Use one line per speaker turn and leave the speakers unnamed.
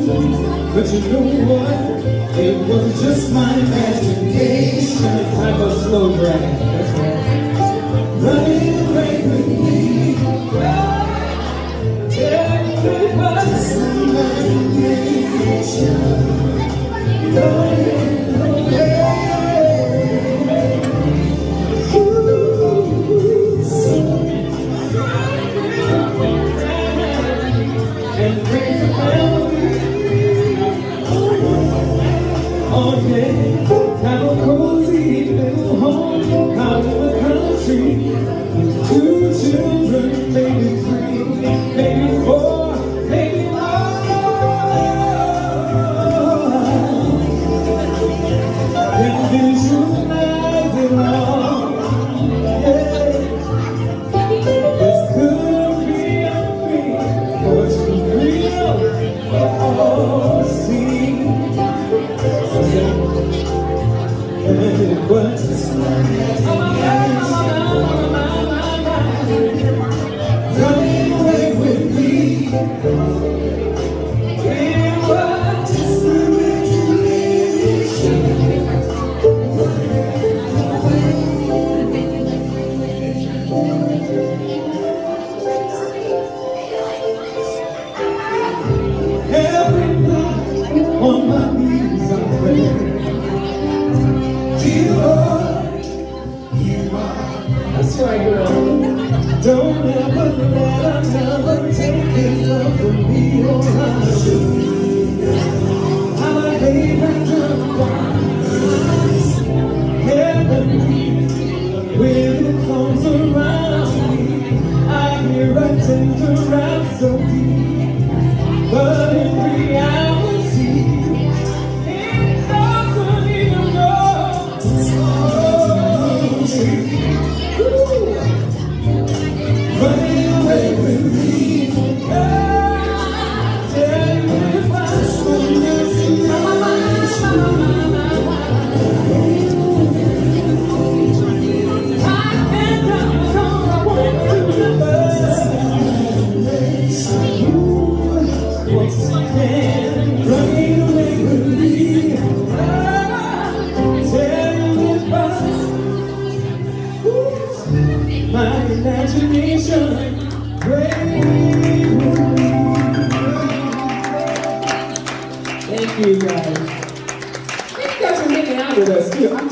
But you know what? It was just my imagination. It's like a slow drag. That's right. Running away with me. Tell me what's my imagination. Running away. And bring the family. Oh yeah, have a cozy little home out in the country. 2 children, maybe 3, maybe 4, maybe more. And visualize it all. Yeah. This could be a dream, but it's real. Oh, see. And it was just my imagination. Running away with me. It was just my imagination. Every night on my knees I pray. That's right, girl. Don't ever let another take his love from me or I should. I'm a baby under wise. Heavenly, when it comes around me, I hear a tender rhapsody. But in reality, it doesn't even know. Running away with me. Tell me if I swim in I can't come, I want to once again, running away with me. Tell me if I my imagination. Thank you guys. You guys are hanging out with us too.